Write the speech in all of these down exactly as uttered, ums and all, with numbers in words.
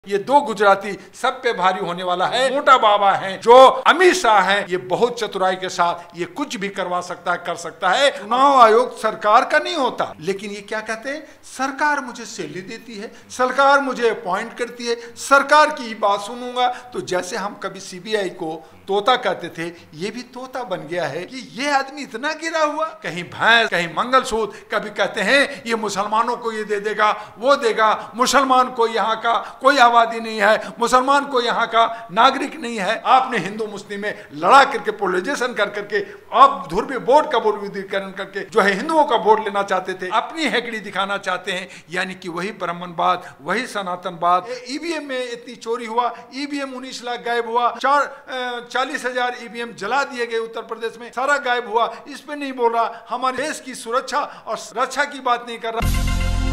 ये दो गुजराती सब पे भारी होने वाला है। मोटा बाबा हैं जो अमित शाह हैं, ये बहुत चतुराई के साथ ये कुछ भी करवा सकता है, कर सकता है। चुनाव आयोग सरकार का नहीं होता, लेकिन ये क्या कहते हैं, सरकार मुझे सैलरी देती है, सरकार मुझे अपॉइंट करती है, सरकार की बात सुनूंगा। तो जैसे हम कभी सीबीआई को तोता कहते थे, ये भी तोता बन गया है कि ये आदमी इतना गिरा हुआ, कहीं भैंस कहीं मंगलसूत्र। कभी कहते हैं ये मुसलमानों को ये दे देगा, वो देगा, मुसलमान को यहाँ का कोई आबादी नहीं है, मुसलमान को यहाँ का नागरिक नहीं है। आपने हिंदू मुस्लिम में लड़ा करके पोलराइजेशन कर करके आप ध्रुवीय बोर्ड का विद्युतीकरण करके जो है हिंदुओं का वोट लेना चाहते थे, अपनी हैकड़ी दिखाना चाहते हैं। यानी कि वही ब्राह्मणवाद, वही सनातनवाद। ईवीएम में इतनी चोरी हुआ, ईवीएम उन्नीस लाख गायब हुआ, चार चालीस हजार ईवीएम जला दिए गए उत्तर प्रदेश में, सारा गायब हुआ। इस पे नहीं बोल रहा, हमारे देश की सुरक्षा और रक्षा की बात नहीं कर रहा।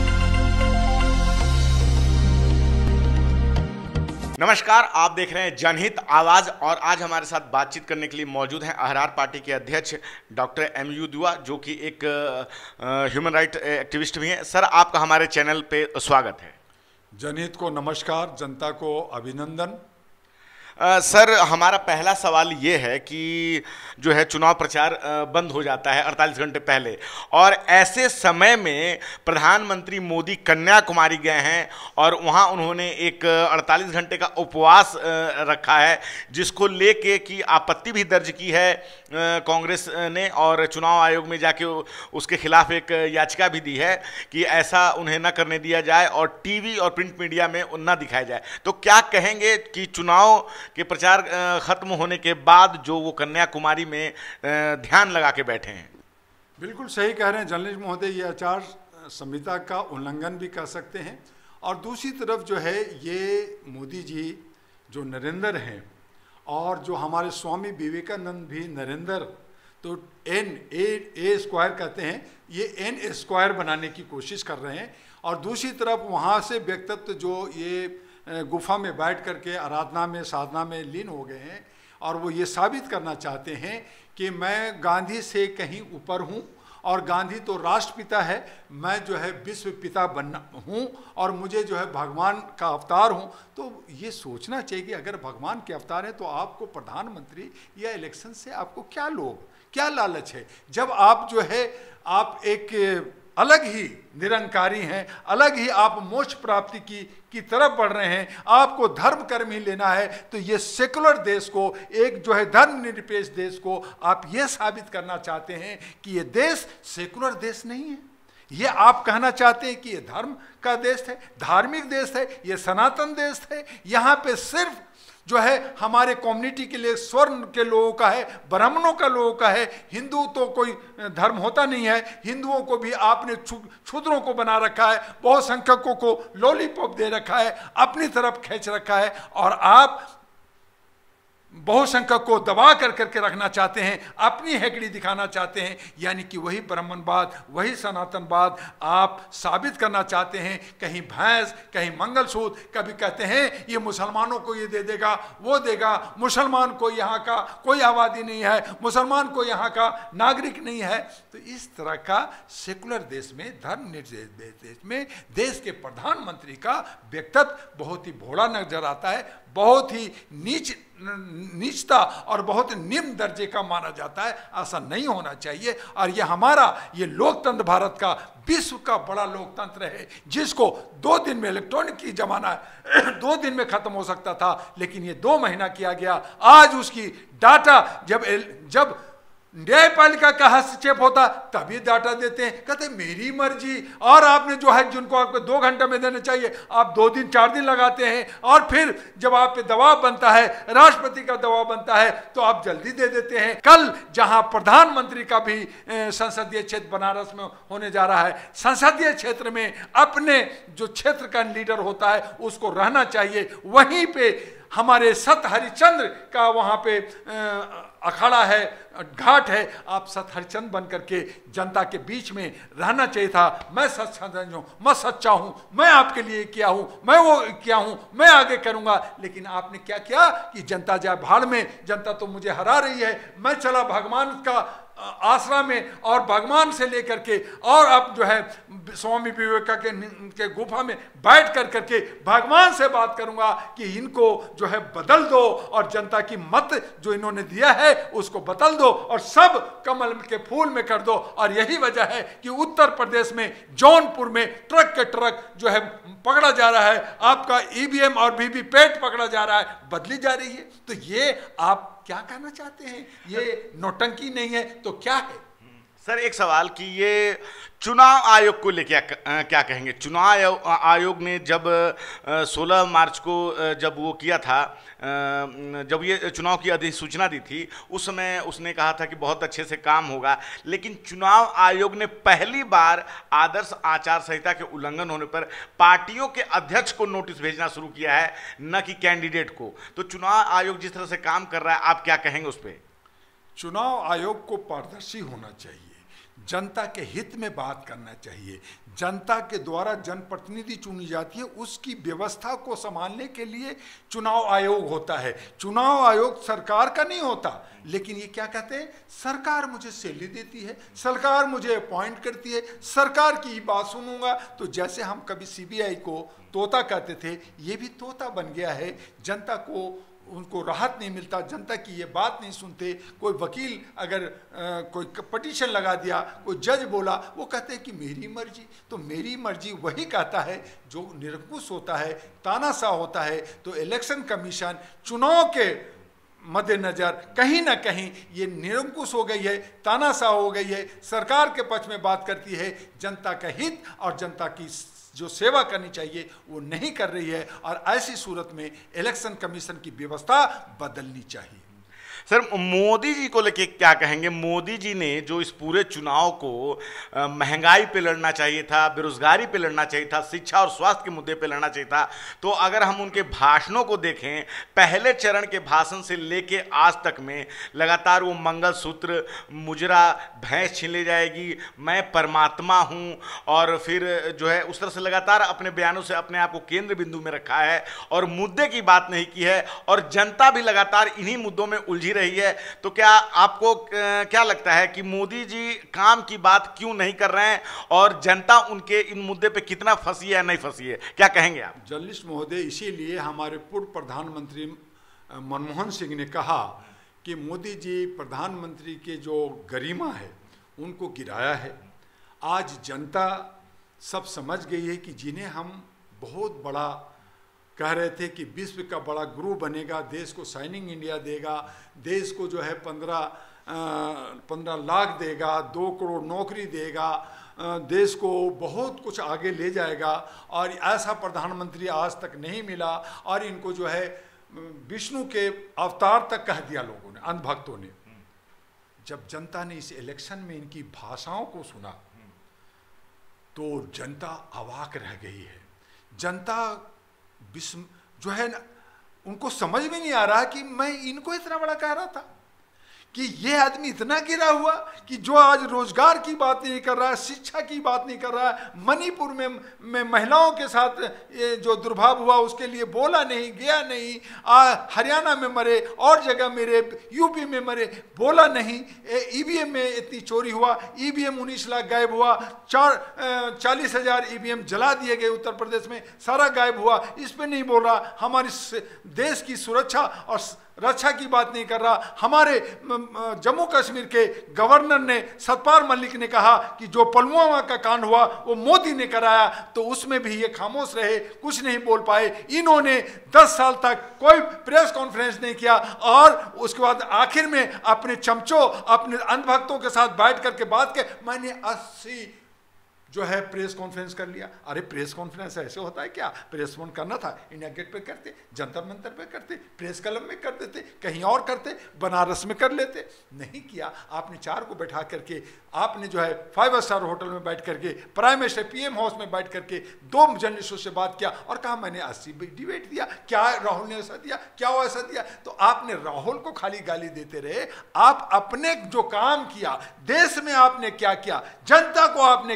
नमस्कार, आप देख रहे हैं जनहित आवाज और आज हमारे साथ बातचीत करने के लिए मौजूद हैं अहरार पार्टी के अध्यक्ष डॉक्टर एम यू दुआ, जो कि एक ह्यूमन राइट एक्टिविस्ट भी हैं। सर, आपका हमारे चैनल पे स्वागत है। जनहित को नमस्कार, जनता को अभिनंदन। Uh, सर, हमारा पहला सवाल ये है कि जो है चुनाव प्रचार uh, बंद हो जाता है अड़तालीस घंटे पहले, और ऐसे समय में प्रधानमंत्री मोदी कन्याकुमारी गए हैं और वहाँ उन्होंने एक अड़तालीस घंटे का उपवास uh, रखा है, जिसको लेके कि आपत्ति भी दर्ज की है uh, कांग्रेस ने, और चुनाव आयोग में जाके उसके खिलाफ एक याचिका भी दी है कि ऐसा उन्हें न करने दिया जाए और टीवी और प्रिंट मीडिया में न दिखाया जाए। तो क्या कहेंगे कि चुनाव कि प्रचार खत्म होने के बाद जो वो कन्याकुमारी में ध्यान लगा के बैठे हैं? बिल्कुल सही कह रहे हैं जर्नलिस्ट महोदय, ये आचार संहिता का उल्लंघन भी कर सकते हैं। और दूसरी तरफ जो है ये मोदी जी जो नरेंद्र हैं और जो हमारे स्वामी विवेकानंद भी नरेंद्र, तो एन ए ए स्क्वायर कहते हैं, ये एन स्क्वायर बनाने की कोशिश कर रहे हैं। और दूसरी तरफ वहाँ से व्यक्तित्व जो ये गुफा में बैठ करके आराधना में, साधना में लीन हो गए हैं और वो ये साबित करना चाहते हैं कि मैं गांधी से कहीं ऊपर हूँ और गांधी तो राष्ट्रपिता है, मैं जो है विश्व पिता बनना हूँ और मुझे जो है भगवान का अवतार हूँ। तो ये सोचना चाहिए कि अगर भगवान के अवतार है तो आपको प्रधानमंत्री या इलेक्शन से आपको क्या लोभ, क्या लालच है? जब आप जो है आप एक अलग ही निरंकारी हैं, अलग ही आप मोक्ष प्राप्ति की की तरफ बढ़ रहे हैं, आपको धर्म कर्म ही लेना है, तो ये सेकुलर देश को, एक जो है धर्मनिरपेक्ष देश को आप ये साबित करना चाहते हैं कि ये देश सेकुलर देश नहीं है। ये आप कहना चाहते हैं कि ये धर्म का देश है, धार्मिक देश है, ये सनातन देश है। यहाँ पे सिर्फ जो है हमारे कम्युनिटी के लिए स्वर्ण के लोगों का है, ब्राह्मणों का लोगों का है। हिंदू तो कोई धर्म होता नहीं है, हिंदुओं को भी आपने क्षुद्रों को बना रखा है, बहुसंख्यकों को लॉलीपॉप दे रखा है, अपनी तरफ खींच रखा है, और आप बहुसंख्यक को दबा कर करके रखना चाहते हैं, अपनी हैकड़ी दिखाना चाहते हैं। यानी कि वही ब्राह्मणवाद, वही सनातनवाद आप साबित करना चाहते हैं। कहीं भैंस कहीं मंगलसूत्र। कभी कहते हैं ये मुसलमानों को ये दे देगा, वो देगा, मुसलमान को यहाँ का कोई आबादी नहीं है, मुसलमान को यहाँ का नागरिक नहीं है। तो इस तरह का सेकुलर देश में, धर्मनिरपेक्ष देश में देश के प्रधानमंत्री का व्यक्तित्व बहुत ही भोला नजर आता है, बहुत ही नीच नीचता और बहुत निम्न दर्जे का माना जाता है। ऐसा नहीं होना चाहिए। और ये हमारा ये लोकतंत्र भारत का विश्व का बड़ा लोकतंत्र है, जिसको दो दिन में, इलेक्ट्रॉनिक की जमाना है, दो दिन में खत्म हो सकता था, लेकिन ये दो महीना किया गया। आज उसकी डाटा जब जब न्यायपालिका का हस्तक्षेप होता तभी डाटा देते हैं, कहते मेरी मर्जी। और आपने जो है जिनको आपको दो घंटे में देना चाहिए आप दो दिन चार दिन लगाते हैं, और फिर जब आप पे दबाव बनता है, राष्ट्रपति का दबाव बनता है, तो आप जल्दी दे देते हैं। कल जहां प्रधानमंत्री का भी संसदीय क्षेत्र बनारस में होने जा रहा है, संसदीय क्षेत्र में अपने जो क्षेत्र का लीडर होता है उसको रहना चाहिए। वहीं पे हमारे सत हरिचंद्र का वहाँ पे अखाड़ा है, घाट है, आप सत हरिचंद्र बन करके जनता के बीच में रहना चाहिए था। मैं सच्चा हूँ, मैं सच्चा हूँ, मैं आपके लिए किया हूँ, मैं वो किया हूँ, मैं आगे करूँगा। लेकिन आपने क्या किया कि जनता जाए भाड़ में, जनता तो मुझे हरा रही है, मैं चला भगवान का आसरा में और भगवान से लेकर के और अब जो है स्वामी विवेकानंद के गुफा में बैठ कर करके भगवान से बात करूंगा कि इनको जो है बदल दो और जनता की मत जो इन्होंने दिया है उसको बदल दो और सब कमल के फूल में कर दो। और यही वजह है कि उत्तर प्रदेश में जौनपुर में ट्रक के ट्रक जो है पकड़ा जा रहा है, आपका ईवीएम और वीवीपैट पकड़ा जा रहा है, बदली जा रही है। तो ये आप क्या कहना चाहते हैं? ये नौटंकी नहीं है तो क्या है? सर एक सवाल कि ये चुनाव आयोग को लेकर क्या, क्या कहेंगे? चुनाव आयोग, आयोग ने जब सोलह मार्च को जब वो किया था, जब ये चुनाव की अधिसूचना दी थी, उस समय उसने कहा था कि बहुत अच्छे से काम होगा, लेकिन चुनाव आयोग ने पहली बार आदर्श आचार संहिता के उल्लंघन होने पर पार्टियों के अध्यक्ष को नोटिस भेजना शुरू किया है, न कि कैंडिडेट को। तो चुनाव आयोग जिस तरह से काम कर रहा है, आप क्या कहेंगे उस पर? चुनाव आयोग को पारदर्शी होना चाहिए, जनता के हित में बात करना चाहिए। जनता के द्वारा जनप्रतिनिधि चुनी जाती है, उसकी व्यवस्था को संभालने के लिए चुनाव आयोग होता है। चुनाव आयोग सरकार का नहीं होता, लेकिन ये क्या कहते हैं, सरकार मुझे सैलरी देती है, सरकार मुझे अपॉइंट करती है, सरकार की बात सुनूंगा। तो जैसे हम कभी सीबीआई को तोता कहते थे, ये भी तोता बन गया है। जनता को उनको राहत नहीं मिलता, जनता की ये बात नहीं सुनते। कोई वकील अगर आ, कोई पटिशन लगा दिया, कोई जज बोला, वो कहते हैं कि मेरी मर्जी। तो मेरी मर्जी वही कहता है जो निरंकुश होता है, तानाशाह होता है। तो इलेक्शन कमीशन चुनाव के मद्देनजर कहीं ना कहीं ये निरंकुश हो गई है, तानाशाह हो गई है, सरकार के पक्ष में बात करती है, जनता का हित और जनता की जो सेवा करनी चाहिए वो नहीं कर रही है। और ऐसी सूरत में इलेक्शन कमीशन की व्यवस्था बदलनी चाहिए। सर मोदी जी को लेके क्या कहेंगे? मोदी जी ने जो इस पूरे चुनाव को महंगाई पे लड़ना चाहिए था, बेरोजगारी पे लड़ना चाहिए था, शिक्षा और स्वास्थ्य के मुद्दे पे लड़ना चाहिए था, तो अगर हम उनके भाषणों को देखें, पहले चरण के भाषण से लेके आज तक में लगातार वो मंगलसूत्र, मुजरा, भैंस छीन ले जाएगी, मैं परमात्मा हूँ, और फिर जो है उस तरह से लगातार अपने बयानों से अपने आप को केंद्र बिंदु में रखा है और मुद्दे की बात नहीं की है। और जनता भी लगातार इन्हीं मुद्दों में उलझी रही है। तो क्या आपको क्या लगता है कि मोदी जी काम की बात क्यों नहीं कर रहे हैं और जनता उनके इन मुद्दे पे कितना फंसी है या नहीं फंसी है? क्या कहेंगे आप? जर्नलिस्ट महोदय, इसीलिए हमारे पूर्व प्रधानमंत्री मनमोहन सिंह ने कहा कि मोदी जी प्रधानमंत्री के जो गरिमा है उनको गिराया है। आज जनता सब समझ गई है कि जिन्हें हम बहुत बड़ा कह रहे थे कि विश्व का बड़ा गुरु बनेगा, देश को शाइनिंग इंडिया देगा, देश को जो है पंद्रह पंद्रह लाख देगा, दो करोड़ नौकरी देगा, देश को बहुत कुछ आगे ले जाएगा, और ऐसा प्रधानमंत्री आज तक नहीं मिला। और इनको जो है विष्णु के अवतार तक कह दिया लोगों ने, अंधभक्तों ने। जब जनता ने इस इलेक्शन में इनकी भाषाओं को सुना तो जनता अवाक रह गई है। जनता विस्म जो है ना, उनको समझ में नहीं आ रहा कि मैं इनको इतना बड़ा कह रहा था कि ये आदमी इतना गिरा हुआ कि जो आज रोजगार की बात नहीं कर रहा है, शिक्षा की बात नहीं कर रहा है, मणिपुर में में महिलाओं के साथ ये जो दुर्भाव हुआ उसके लिए बोला नहीं, गया नहीं, हरियाणा में मरे और जगह मेरे, यूपी में मरे, बोला नहीं। ईवीएम में इतनी चोरी हुआ, ईवीएम उन्नीस लाख गायब हुआ, चार चालीस हजार ईवीएम जला दिए गए उत्तर प्रदेश में, सारा गायब हुआ। इस पर नहीं बोल रहा। हमारी देश की सुरक्षा और रक्षा की बात नहीं कर रहा। हमारे जम्मू कश्मीर के गवर्नर ने, सतपाल मलिक ने कहा कि जो पुलवामा का कांड हुआ वो मोदी ने कराया, तो उसमें भी ये खामोश रहे, कुछ नहीं बोल पाए। इन्होंने दस साल तक कोई प्रेस कॉन्फ्रेंस नहीं किया और उसके बाद आखिर में अपने चमचों, अपने अंधभक्तों के साथ बैठ करके बात के मैंने अस्सी जो है प्रेस कॉन्फ्रेंस कर लिया। अरे प्रेस कॉन्फ्रेंस ऐसे होता है क्या? प्रेस फोन करना था, इंडिया गेट पे करते, जंतर मंतर पे करते, प्रेस क्लब में कर देते, कहीं और करते, बनारस में कर लेते। नहीं किया। आपने चार को बैठा करके, आपने जो है फाइव स्टार होटल में बैठ करके, प्राइम मिनिस्टर पीएम हाउस में बैठ करके दो जर्नलिस्टों से बात किया और कहा मैंने अस्सी डिबेट दिया। क्या राहुल ने ऐसा दिया? क्या वो ऐसा दिया? तो आपने राहुल को खाली गाली देते रहे। आप अपने जो काम किया, देश में आपने क्या किया, जनता को आपने क्या दिया,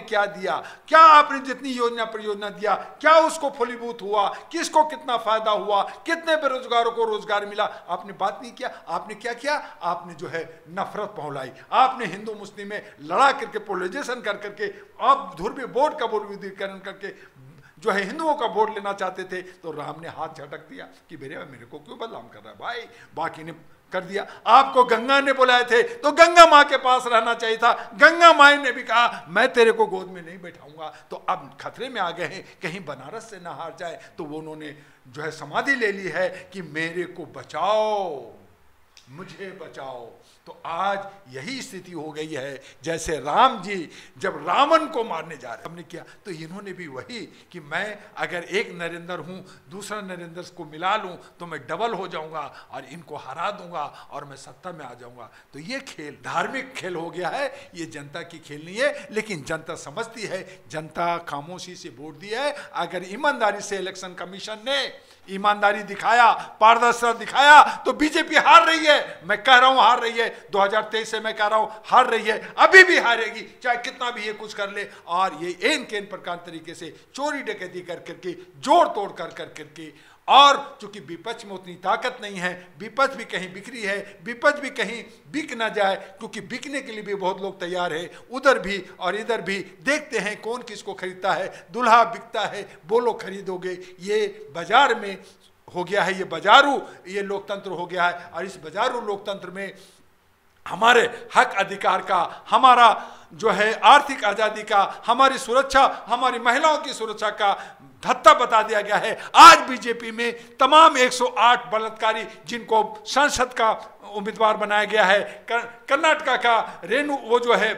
दिया, क्या आपने जितनी योजना परियोजना दिया क्या उसको फलीभूत हुआ, किसको कितना फायदा हुआ, कितने बेरोजगारों को रोजगार मिला, आपने बात नहीं किया। आपने क्या किया, आपने जो है नफरत पहुंचाई, आपने हिंदू मुस्लिम में लड़ा करके पोलराइजेशन कर करके आप ध्रुवीय बोर्ड का विद्युतीकरण करके जो है हिंदुओं का वोट लेना चाहते थे, तो राम ने हाथ झटक दिया कि मेरे मेरे को क्यों बदनाम कर रहा है भाई, बाकी ने कर दिया। आपको गंगा ने बुलाए थे तो गंगा माँ के पास रहना चाहिए था, गंगा माँ ने भी कहा मैं तेरे को गोद में नहीं बैठाऊंगा। तो अब खतरे में आ गए हैं कहीं बनारस से ना हार जाए, तो वो उन्होंने जो है समाधि ले ली है कि मेरे को बचाओ, मुझे बचाओ। तो आज यही स्थिति हो गई है, जैसे राम जी जब रावण को मारने जा रहे हमने किया, तो इन्होंने भी वही कि मैं अगर एक नरेंद्र हूं दूसरा नरेंद्र को मिला लूं तो मैं डबल हो जाऊंगा और इनको हरा दूंगा और मैं सत्ता में आ जाऊंगा। तो ये खेल धार्मिक खेल हो गया है, ये जनता की खेल नहीं है। लेकिन जनता समझती है, जनता खामोशी से वोट दी है। अगर ईमानदारी से इलेक्शन कमीशन ने ईमानदारी दिखाया, पारदर्शिता दिखाया, तो बीजेपी हार रही है। मैं कह रहा हूं हार रही है, दो हज़ार तेईस से मैं कह रहा हूं हार रही है, अभी भी हारेगी, चाहे कितना भी ये कुछ कर ले। और ये एन केन प्रकार तरीके से चोरी डकैती कर करके, जोड़ तोड़ कर कर करके, और चूंकि विपक्ष में उतनी ताकत नहीं है, विपक्ष भी कहीं बिखरी है, विपक्ष भी कहीं बिक ना जाए, क्योंकि बिकने के लिए भी बहुत लोग तैयार है, उधर भी और इधर भी। देखते हैं कौन किसको खरीदता है, दुल्हा बिकता है, बोलो खरीदोगे। ये बाजार में हो गया है, ये बाजारू ये लोकतंत्र हो गया है। और इस बाजारू लोकतंत्र में हमारे हक अधिकार का, हमारा जो है आर्थिक आजादी का, हमारी सुरक्षा, हमारी महिलाओं की सुरक्षा का धत्ता बता दिया गया है। आज बीजेपी में तमाम एक सौ आठ बलात्कारी जिनको संसद का उम्मीदवार बनाया गया है, कर्नाटका का रेणु वो जो है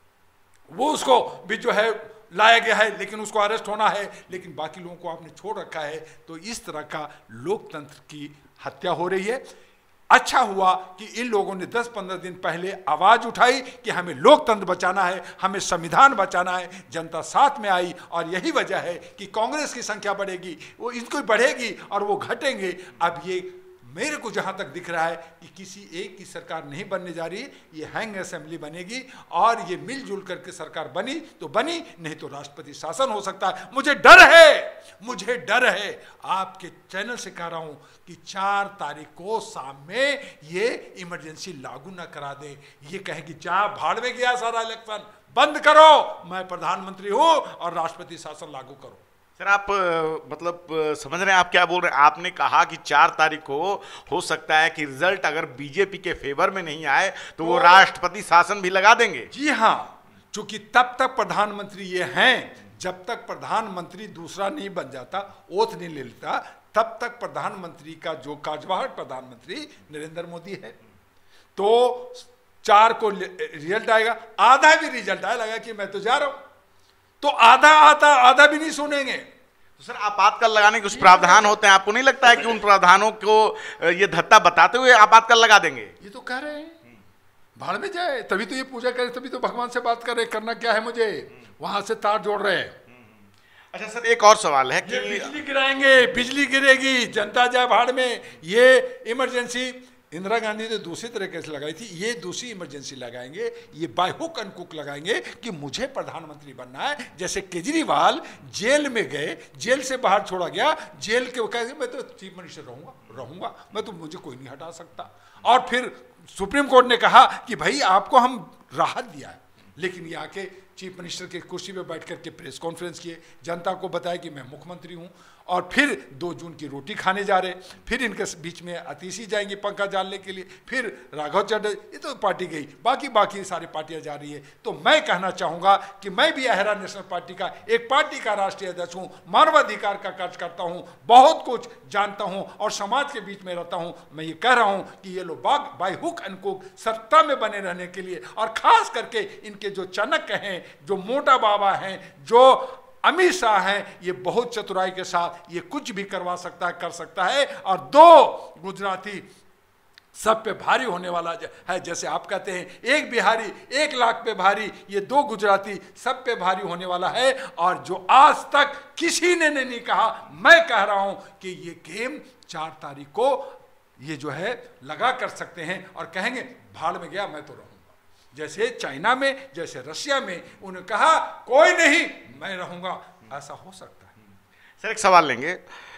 वो उसको भी जो है लाया गया है, लेकिन उसको अरेस्ट होना है, लेकिन बाकी लोगों को आपने छोड़ रखा है। तो इस तरह का लोकतंत्र की हत्या हो रही है। अच्छा हुआ कि इन लोगों ने दस पंद्रह दिन पहले आवाज उठाई कि हमें लोकतंत्र बचाना है, हमें संविधान बचाना है। जनता साथ में आई और यही वजह है कि कांग्रेस की संख्या बढ़ेगी, वो इनको बढ़ेगी और वो घटेंगे। अब ये मेरे को जहां तक दिख रहा है कि किसी एक की सरकार नहीं बनने जा रही, ये हैंग असेंबली बनेगी और ये मिलजुल करके सरकार बनी तो बनी, नहीं तो राष्ट्रपति शासन हो सकता है। मुझे डर है, मुझे डर है। आपके चैनल से कह रहा हूं कि चार तारीख को शाम में ये इमरजेंसी लागू ना करा दे, ये कहें कि जा भाड़ में गया सारा इलेक्शन, बंद करो, मैं प्रधानमंत्री हूं और राष्ट्रपति शासन लागू करो। सर आप मतलब समझ रहे हैं आप क्या बोल रहे हैं? आपने कहा कि चार तारीख को हो सकता है कि रिजल्ट अगर बीजेपी के फेवर में नहीं आए तो वो राष्ट्रपति शासन भी लगा देंगे। जी हाँ, क्योंकि तब तक प्रधानमंत्री ये हैं, जब तक प्रधानमंत्री दूसरा नहीं बन जाता, ओथ नहीं ले लेता, तब तक प्रधानमंत्री का जो कार्यवाहक प्रधानमंत्री नरेंद्र मोदी है। तो चार को रिजल्ट आएगा, आधा भी रिजल्ट आया लगा कि मैं तो जा रहा हूं, तो आधा आता आधा भी नहीं सुनेंगे। तो सर आपातकाल लगाने के कुछ प्रावधान होते हैं, आपको नहीं लगता है कि उन प्रावधानों को ये धत्ता बताते हुए आपातकाल लगा देंगे? ये तो कह रहे हैं भाड़ में जाए, तभी तो ये पूजा करे, तभी तो भगवान से बात कर रहे, करना क्या है मुझे, वहां से तार जोड़ रहे हैं। अच्छा सर एक और सवाल है कि बिजली गिराएंगे, बिजली गिरेगी, जनता जाए भाड़ में। ये इमरजेंसी इंदिरा गांधी ने दूसरी तरीके से लगाई थी, ये दूसरी इमरजेंसी लगाएंगे, ये बाय हुक एंड कुक लगाएंगे कि मुझे प्रधानमंत्री बनना है। जैसे केजरीवाल जेल में गए, जेल से बाहर छोड़ा गया, जेल के वो कहेंगे मैं तो चीफ मिनिस्टर रहूंगा रहूंगा मैं तो मुझे कोई नहीं हटा सकता। और फिर सुप्रीम कोर्ट ने कहा कि भाई आपको हम राहत दिया है, लेकिन ये आके चीफ मिनिस्टर के कुर्सी पे बैठ करके प्रेस कॉन्फ्रेंस किए, जनता को बताया कि मैं मुख्यमंत्री हूं, और फिर दो जून की रोटी खाने जा रहे, फिर इनके बीच में अतीशी जाएंगी पंखा डालने के लिए, फिर राघव चड्ढा, ये तो पार्टी गई, बाकी बाकी सारी पार्टियां जा रही है। तो मैं कहना चाहूंगा कि मैं भी अहरा नेशनल पार्टी का एक पार्टी का राष्ट्रीय अध्यक्ष हूं, मानवाधिकार का कार्य करता हूं, बहुत कुछ जानता हूं और समाज के बीच में रहता हूं। मैं ये कह रहा हूं कि ये लोग बाग बाय हुक एंड कुक सत्ता में बने रहने के लिए, और खास करके इनके जो चाणक्य हैं, जो मोटा बाबा हैं, जो अमित शाह हैं, ये बहुत चतुराई के साथ ये कुछ भी करवा सकता है, कर सकता है। और दो गुजराती सब पे भारी होने वाला है, जैसे आप कहते हैं एक बिहारी एक लाख पे भारी, ये दो गुजराती सब पे भारी होने वाला है। और जो आज तक किसी ने नहीं कहा, मैं कह रहा हूं कि ये गेम चार तारीख को ये जो है लगा कर सकते हैं और कहेंगे भाड़ में गया मैं तो रहूंगा, जैसे चाइना में, जैसे रशिया में, उन्होंने कहा कोई नहीं मैं रहूंगा, ऐसा हो सकता है। सर एक सवाल लेंगे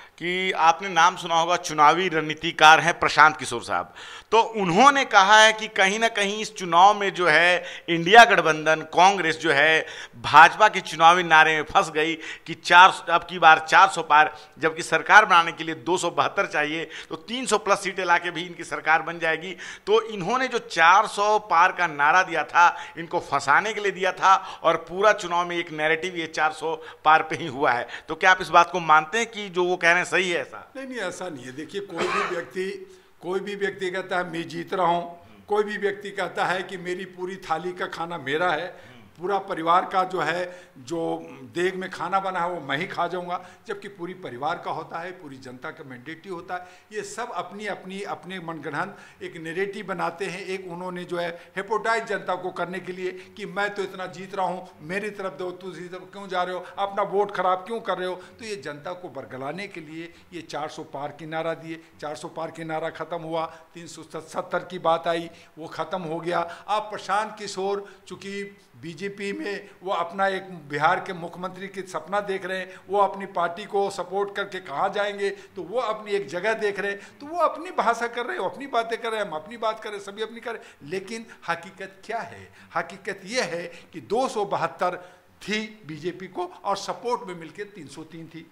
कि आपने नाम सुना होगा, चुनावी रणनीतिकार हैं प्रशांत किशोर साहब, तो उन्होंने कहा है कि कहीं ना कहीं इस चुनाव में जो है इंडिया गठबंधन कांग्रेस जो है भाजपा के चुनावी नारे में फंस गई कि चार अब की बार चार सौ पार, जबकि सरकार बनाने के लिए दो सौ बहत्तर चाहिए, तो तीन सौ प्लस सीटें लाके भी इनकी सरकार बन जाएगी। तो इन्होंने जो चार सौ पार का नारा दिया था, इनको फंसाने के लिए दिया था, और पूरा चुनाव में एक नैरेटिव ये चार सौ पार पे ही हुआ है। तो क्या आप इस बात को मानते हैं कि जो वो कह रहे हैं सही है? ऐसा नहीं नहीं, ऐसा नहीं है। देखिए, कोई भी व्यक्ति कोई भी व्यक्ति कहता है मैं जीत रहा हूं, कोई भी व्यक्ति कहता है कि मेरी पूरी थाली का खाना मेरा है, पूरा परिवार का जो है जो देग में खाना बना है वो मैं ही खा जाऊंगा, जबकि पूरी परिवार का होता है, पूरी जनता का मैंडेटिव होता है। ये सब अपनी अपनी अपने मनगढ़ंत एक नैरेटिव बनाते हैं। एक उन्होंने जो है हेपोटाइज जनता को करने के लिए कि मैं तो इतना जीत रहा हूँ, मेरी तरफ दो, दूसरी तरफ क्यों जा रहे हो, अपना वोट खराब क्यों कर रहे हो। तो ये जनता को बरगलाने के लिए ये चार सौ पार की नारा दिए। चार सौ पार की नारा खत्म हुआ, तीन सौ सत्तर की बात आई, वो खत्म हो गया। अब प्रशांत किशोर चूंकि बीजेपी में वो अपना एक बिहार के मुख्यमंत्री की सपना देख रहे हैं, वो अपनी पार्टी को सपोर्ट करके कहाँ जाएंगे, तो वो अपनी एक जगह देख रहे हैं, तो वो अपनी भाषा कर रहे हैं, वो अपनी बातें कर रहे हैं, हम अपनी बात कर रहे हैं, सभी अपनी कर रहे हैं। लेकिन हकीकत क्या है? हकीकत ये है कि दो सौ बहत्तर थी बीजेपी को और सपोर्ट में मिलकर तीन सौ तीन थी।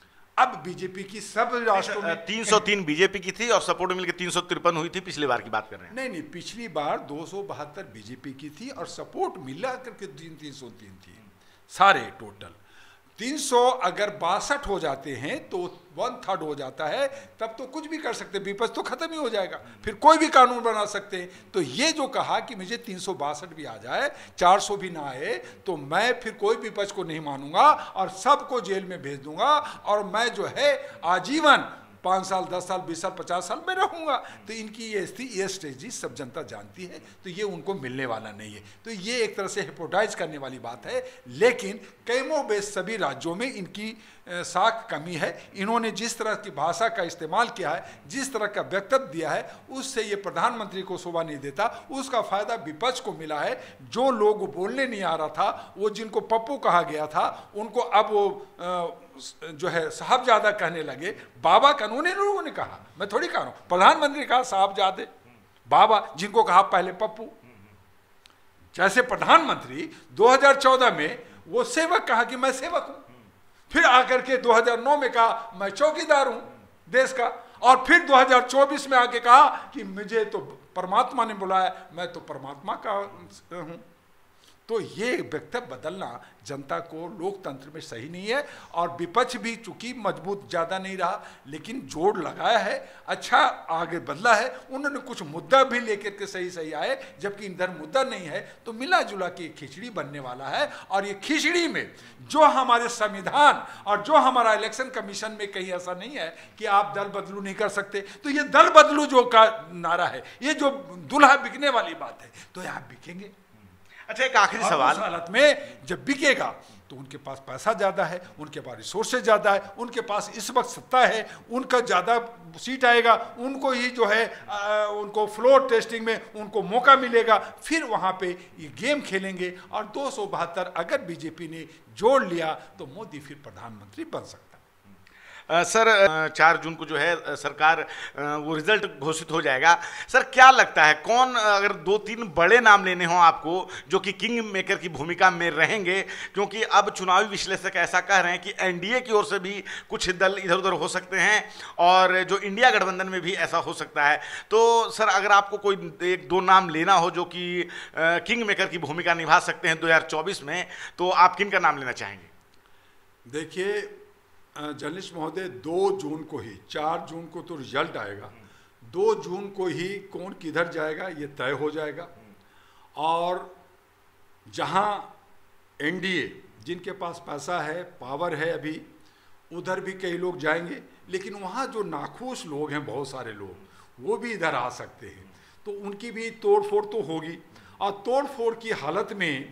अब बीजेपी की सब राष्ट्रों में तीन सौ तीन बीजेपी की थी और सपोर्ट मिलकर तीन सौ तिरपन हुई थी। पिछली बार की बात कर रहे हैं? नहीं नहीं, पिछली बार दो सौ बहत्तर बीजेपी की थी और सपोर्ट मिला करके तीन तीन सौ तीन थी सारे टोटल। तीन सौ अगर बासठ हो जाते हैं तो वन थर्ड हो जाता है, तब तो कुछ भी कर सकते, विपक्ष तो खत्म ही हो जाएगा, फिर कोई भी कानून बना सकते हैं। तो ये जो कहा कि मुझे तीन सौ बासठ भी आ जाए, चार सौ भी ना आए, तो मैं फिर कोई विपक्ष को नहीं मानूंगा और सबको जेल में भेज दूंगा और मैं जो है आजीवन पाँच साल, दस साल, बीस साल, पचास साल में रहूंगा। तो इनकी ये स्थिति, ये स्ट्रेटजी सब जनता जानती है, तो ये उनको मिलने वाला नहीं है। तो ये एक तरह से हिपोटाइज करने वाली बात है। लेकिन कईमों बेश सभी राज्यों में इनकी साख कमी है। इन्होंने जिस तरह की भाषा का इस्तेमाल किया है, जिस तरह का वक्तव्य दिया है, उससे ये प्रधानमंत्री को शोभा नहीं देता। उसका फायदा विपक्ष को मिला है। जो लोग बोलने नहीं आ रहा था, वो जिनको पप्पू कहा गया था, उनको अब वो जो है साहबजादा कहने लगे। बाबा कानूनी लोगों ने कहा, मैं थोड़ी कह रहा हूं, प्रधानमंत्री कहा साहबजादे, बाबा जिनको कहा पहले पप्पू। जैसे प्रधानमंत्री दो हज़ार चौदह में वो सेवक कहा कि मैं सेवक हूं, फिर आकर के दो हज़ार नौ में कहा मैं चौकीदार हूं देश का, और फिर दो हज़ार चौबीस में आके कहा कि मुझे तो परमात्मा ने बुलाया, मैं तो परमात्मा का हूं। तो ये वक्तव्य बदलना जनता को लोकतंत्र में सही नहीं है। और विपक्ष भी चूंकि मजबूत ज़्यादा नहीं रहा, लेकिन जोड़ लगाया है, अच्छा आगे बदला है। उन्होंने कुछ मुद्दा भी लेकर के सही सही आए, जबकि इधर मुद्दा नहीं है। तो मिला जुला के खिचड़ी बनने वाला है। और ये खिचड़ी में जो हमारे संविधान और जो हमारा इलेक्शन कमीशन में कहीं ऐसा नहीं है कि आप दल बदलू नहीं कर सकते, तो ये दल बदलू जो का नारा है, ये जो दूल्हा बिकने वाली बात है, तो यहाँ बिकेंगे। अच्छा, एक आखिरी सवाल। हालत में जब बिकेगा तो उनके पास पैसा ज्यादा है, उनके पास रिसोर्सेज ज्यादा है, उनके पास इस वक्त सत्ता है, उनका ज्यादा सीट आएगा, उनको ही जो है आ, उनको फ्लोर टेस्टिंग में उनको मौका मिलेगा, फिर वहां पे ये गेम खेलेंगे। और दो सौ बहत्तर अगर बीजेपी ने जोड़ लिया तो मोदी फिर प्रधानमंत्री बन सकता है। आ, सर चार जून को जो है सरकार आ, वो रिजल्ट घोषित हो जाएगा। सर क्या लगता है कौन, अगर दो तीन बड़े नाम लेने हों आपको जो कि किंग मेकर की भूमिका में रहेंगे, क्योंकि अब चुनावी विश्लेषक ऐसा कह रहे हैं कि एनडीए की ओर से भी कुछ दल इधर उधर हो सकते हैं और जो इंडिया गठबंधन में भी ऐसा हो सकता है। तो सर अगर आपको कोई एक दो नाम लेना हो जो कि किंग मेकर की भूमिका निभा सकते हैं दो हज़ार चौबीस में, तो आप किन का नाम लेना चाहेंगे? देखिए जर्नलिस्ट महोदय, दो जून को ही, चार जून को तो रिजल्ट आएगा, दो जून को ही कौन किधर जाएगा ये तय हो जाएगा। और जहां एनडीए जिनके पास पैसा है, पावर है, अभी उधर भी कई लोग जाएंगे, लेकिन वहां जो नाखुश लोग हैं, बहुत सारे लोग, वो भी इधर आ सकते हैं। तो उनकी भी तोड़ फोड़ तो होगी। और तोड़ फोड़ की हालत में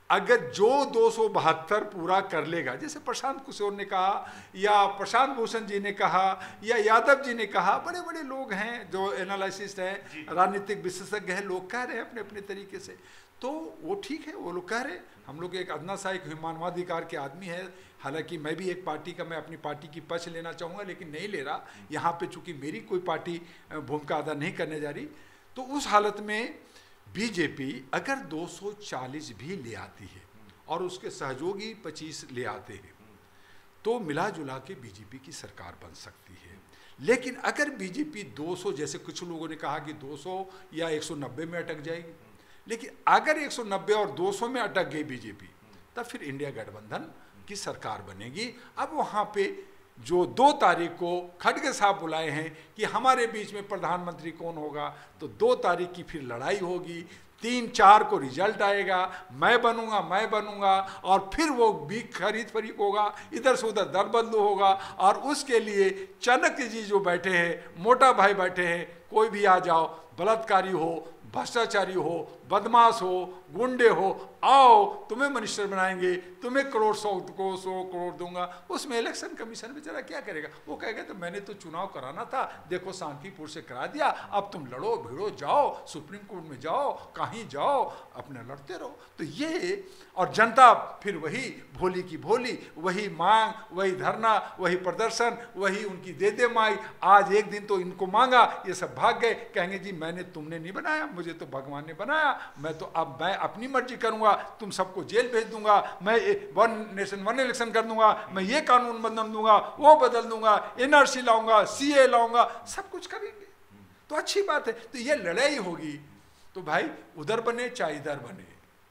अगर जो दो सौ बहत्तर पूरा कर लेगा, जैसे प्रशांत किशोर ने कहा या प्रशांत भूषण जी ने कहा या यादव जी ने कहा, बड़े बड़े लोग हैं जो एनालिसिस्ट हैं, राजनीतिक विशेषज्ञ हैं, लोग कह रहे हैं अपने अपने तरीके से, तो वो ठीक है, वो लोग कह रहे हैं। हम लोग एक अदना सा एक मानवाधिकार के आदमी है, हालांकि मैं भी एक पार्टी का, मैं अपनी पार्टी की पक्ष लेना चाहूँगा लेकिन नहीं ले रहा यहाँ पे, चूँकि मेरी कोई पार्टी भूमिका अदा नहीं करने जा रही। तो उस हालत में बीजेपी अगर दो सौ चालीस भी ले आती है और उसके सहयोगी पच्चीस ले आते हैं तो मिला जुला के बीजेपी की सरकार बन सकती है। लेकिन अगर बीजेपी दो सौ, जैसे कुछ लोगों ने कहा कि दो सौ या एक सौ नब्बे में अटक जाएगी, लेकिन अगर एक सौ नब्बे और दो सौ में अटक गई बीजेपी, तब फिर इंडिया गठबंधन की सरकार बनेगी। अब वहाँ पे जो दो तारीख को खड़गे साहब बुलाए हैं कि हमारे बीच में प्रधानमंत्री कौन होगा, तो दो तारीख की फिर लड़ाई होगी, तीन चार को रिजल्ट आएगा, मैं बनूंगा मैं बनूंगा और फिर वो भी खरीद फरीक होगा, इधर से उधर दर बदलू होगा। और उसके लिए चाणक्य जी जो बैठे हैं, मोटा भाई बैठे हैं, कोई भी आ जाओ, बलात्कारी हो, भ्रष्टाचारी हो, बदमाश हो, गुंडे हो, आओ तुम्हें मिनिस्टर बनाएंगे, तुम्हें करोड़ सौ को सौ करोड़ दूंगा। उसमें इलेक्शन कमीशन बेचारा क्या करेगा, वो कहेगा तो मैंने तो चुनाव कराना था, देखो शांतिपुर से करा दिया, अब तुम लड़ो भिड़ो, जाओ सुप्रीम कोर्ट में जाओ, कहीं जाओ, अपने लड़ते रहो। तो ये, और जनता फिर वही भोली की भोली, वही मांग, वही धरना, वही प्रदर्शन, वही उनकी दे दे माई। आज एक दिन तो इनको मांगा, ये सब भाग गए, कहेंगे जी मैंने, तुमने नहीं बनाया, मुझे तो भगवान ने बनाया, मैं तो अब मैं अपनी मर्जी करूंगा, तुम सबको जेल भेज दूंगा, मैं वन नेशन वन इलेक्शन कर दूंगा, मैं ये कानून बदल दूंगा, वो बदल दूंगा, एनआरसी लाऊंगा, सीए लाऊंगा, सब कुछ करेंगे। तो अच्छी बात है। तो ये लड़ाई होगी तो भाई उधर बने चाहे इधर बने,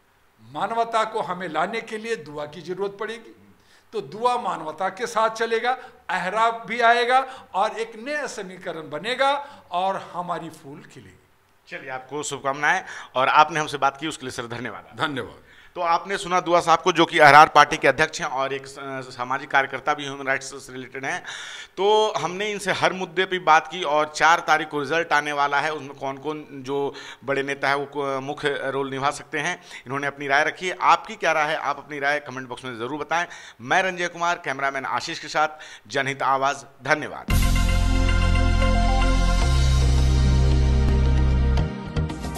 मानवता को हमें लाने के लिए दुआ की जरूरत पड़ेगी। तो दुआ मानवता के साथ चलेगा, अहराब भी आएगा और एक नया समीकरण बनेगा और हमारी फूल खिलेगी। चलिए, आपको शुभकामनाएं, और आपने हमसे बात की उसके लिए सर धन्यवाद। धन्यवाद। तो आपने सुना दुआ साहब को, जो कि अहरार पार्टी के अध्यक्ष हैं और एक सामाजिक कार्यकर्ता भी, ह्यूमन राइट्स से रिलेटेड हैं। तो हमने इनसे हर मुद्दे पे बात की और चार तारीख को रिजल्ट आने वाला है, उसमें कौन कौन जो बड़े नेता है वो मुख्य रोल निभा सकते हैं, इन्होंने अपनी राय रखी है। आपकी क्या राय है, आप अपनी राय कमेंट बॉक्स में ज़रूर बताएं। मैं रंजय कुमार, कैमरामैन आशीष के साथ, जनहित आवाज़। धन्यवाद।